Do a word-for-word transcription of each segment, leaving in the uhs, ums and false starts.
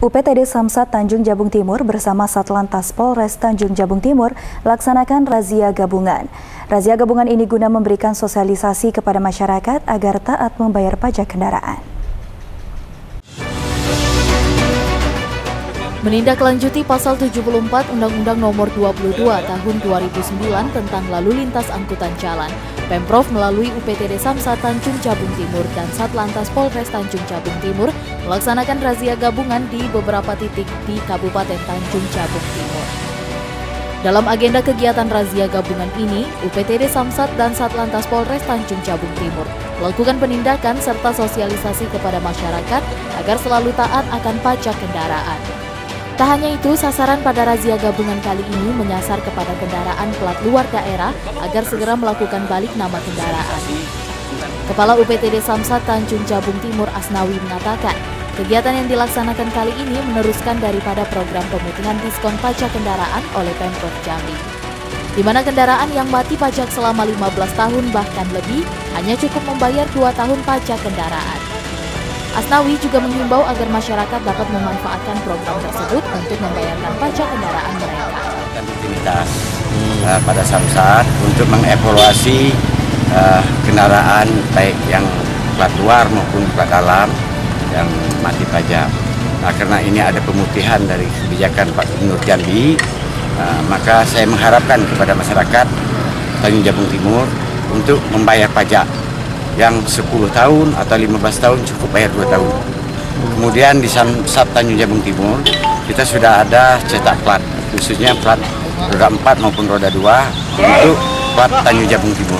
U P T D Samsat Tanjung Jabung Timur bersama Satlantas Polres Tanjung Jabung Timur laksanakan razia gabungan. Razia gabungan ini guna memberikan sosialisasi kepada masyarakat agar taat membayar pajak kendaraan. Menindaklanjuti Pasal tujuh puluh empat Undang-Undang Nomor dua puluh dua Tahun dua ribu sembilan tentang lalu lintas angkutan jalan, Pemprov melalui U P T D Samsat Tanjung Jabung Timur dan Satlantas Polres Tanjung Jabung Timur melaksanakan razia gabungan di beberapa titik di Kabupaten Tanjung Jabung Timur. Dalam agenda kegiatan razia gabungan ini, U P T D Samsat dan Satlantas Polres Tanjung Jabung Timur melakukan penindakan serta sosialisasi kepada masyarakat agar selalu taat akan pajak kendaraan. Tak hanya itu, sasaran pada razia gabungan kali ini menyasar kepada kendaraan plat luar daerah agar segera melakukan balik nama kendaraan. Kepala U P T D Samsat Tanjung Jabung Timur Asnawi mengatakan, kegiatan yang dilaksanakan kali ini meneruskan daripada program pemutihan diskon pajak kendaraan oleh Pemprov Jambi, di mana kendaraan yang mati pajak selama lima belas tahun bahkan lebih hanya cukup membayar dua tahun pajak kendaraan. Asnawi juga menghimbau agar masyarakat dapat memanfaatkan program tersebut untuk membayarkan pajak kendaraan mereka. Rutinitas uh, pada Samsat untuk mengevaluasi uh, kendaraan baik yang plat luar maupun plat dalam yang mati pajak. Nah, karena ini ada pemutihan dari kebijakan Pak Gubernur Jambi, uh, maka saya mengharapkan kepada masyarakat Tanjung Jabung Timur untuk membayar pajak yang sepuluh tahun atau lima belas tahun cukup bayar dua tahun. Kemudian di Samsat Tanjung Jabung Timur kita sudah ada cetak plat, khususnya plat roda empat maupun roda dua untuk plat Tanjung Jabung Timur.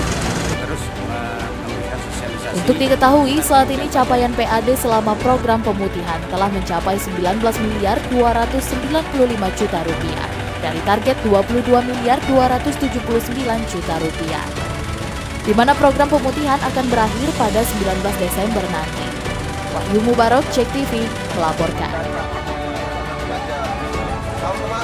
Untuk diketahui, saat ini capaian P A D selama program pemutihan telah mencapai sembilan belas miliar dua ratus sembilan puluh lima juta rupiah dari target dua puluh dua miliar dua ratus tujuh puluh sembilan juta rupiah. Di mana program pemutihan akan berakhir pada sembilan belas Desember nanti. Wahyu Mubarok, Cek T V, melaporkan.